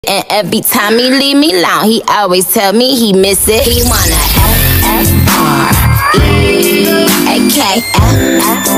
And every time he leave me alone, he always tell me he miss it. He wanna F-F-R-E-A-K-F-F